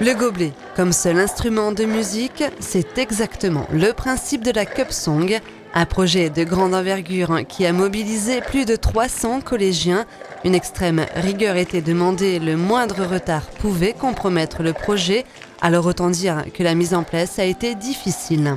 Le gobelet, comme seul instrument de musique, c'est exactement le principe de la Cup Song, un projet de grande envergure qui a mobilisé plus de 300 collégiens. Une extrême rigueur était demandée, le moindre retard pouvait compromettre le projet, alors autant dire que la mise en place a été difficile.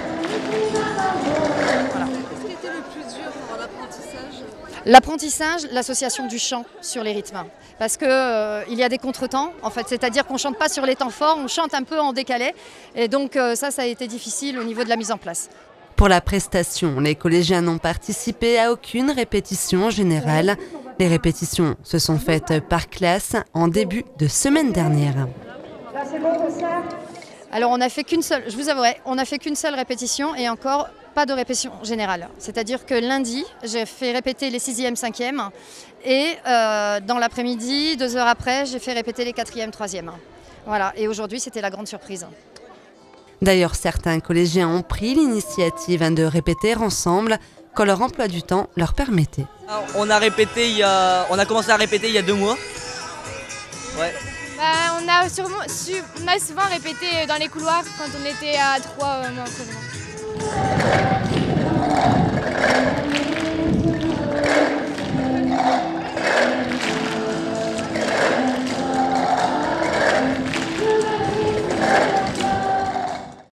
L'apprentissage, l'association du chant sur les rythmes. Parce qu'il y a des contretemps, en fait, c'est-à-dire qu'on ne chante pas sur les temps forts, on chante un peu en décalé. Et donc ça a été difficile au niveau de la mise en place. Pour la prestation, les collégiens n'ont participé à aucune répétition générale. Les répétitions se sont faites par classe en début de semaine dernière. Alors on n'a fait qu'une seule, je vous avouerai, on n'a fait qu'une seule répétition et encore pas de répétition générale. C'est-à-dire que lundi, j'ai fait répéter les 6e, 5e et dans l'après-midi, 2 heures après, j'ai fait répéter les 4e, 3e. Voilà, et aujourd'hui, c'était la grande surprise. D'ailleurs, certains collégiens ont pris l'initiative de répéter ensemble quand leur emploi du temps leur permettait. On a commencé à répéter il y a 2 mois. Ouais. On a souvent répété dans les couloirs quand on était à 3 mois.